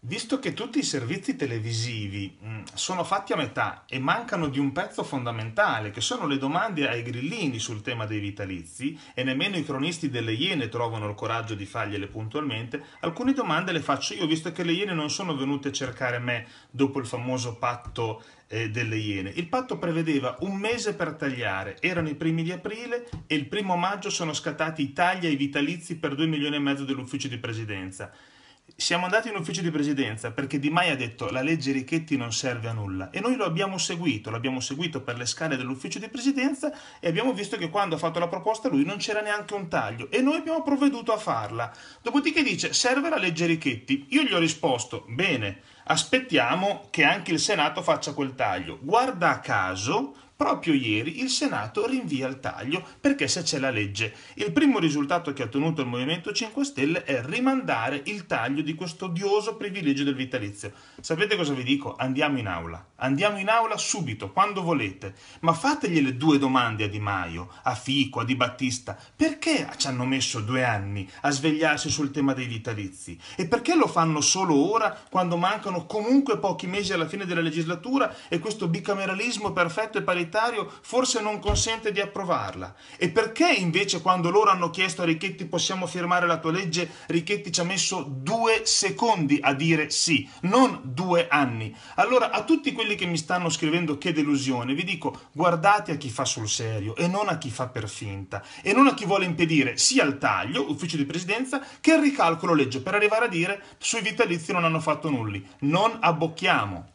Visto che tutti i servizi televisivi sono fatti a metà e mancano di un pezzo fondamentale, che sono le domande ai grillini sul tema dei vitalizi, e nemmeno i cronisti delle Iene trovano il coraggio di fargliele puntualmente, alcune domande le faccio io, visto che le Iene non sono venute a cercare me dopo il famoso patto delle Iene. Il patto prevedeva un mese per tagliare, erano i primi di aprile e il 1° maggio sono scattati i tagli ai vitalizi per 2 milioni e mezzo dell'ufficio di presidenza. Siamo andati in ufficio di presidenza perché Di Maio ha detto la legge Richetti non serve a nulla e noi l'abbiamo seguito per le scale dell'ufficio di presidenza e abbiamo visto che quando ha fatto la proposta lui non c'era neanche un taglio e noi abbiamo provveduto a farla. Dopodiché dice serve la legge Richetti. Io gli ho risposto bene, aspettiamo che anche il Senato faccia quel taglio. Guarda caso, proprio ieri il Senato rinvia il taglio perché se c'è la legge. Il primo risultato che ha ottenuto il Movimento 5 Stelle è rimandare il taglio di questo odioso privilegio del vitalizio. Sapete cosa vi dico? Andiamo in aula subito, quando volete, ma fategliele 2 domande a Di Maio, a Fico, a Di Battista. Perché ci hanno messo 2 anni a svegliarsi sul tema dei vitalizi? E perché lo fanno solo ora, quando mancano comunque pochi mesi alla fine della legislatura e questo bicameralismo perfetto e paritario forse non consente di approvarla? E perché invece quando loro hanno chiesto a Richetti possiamo firmare la tua legge, Richetti ci ha messo 2 secondi a dire sì, non 2 anni? Allora a tutti quelli che mi stanno scrivendo che delusione, vi dico guardate a chi fa sul serio e non a chi fa per finta e non a chi vuole impedire sia il taglio, ufficio di presidenza, che il ricalcolo legge per arrivare a dire sui vitalizi non hanno fatto nulli. Non abbocchiamo.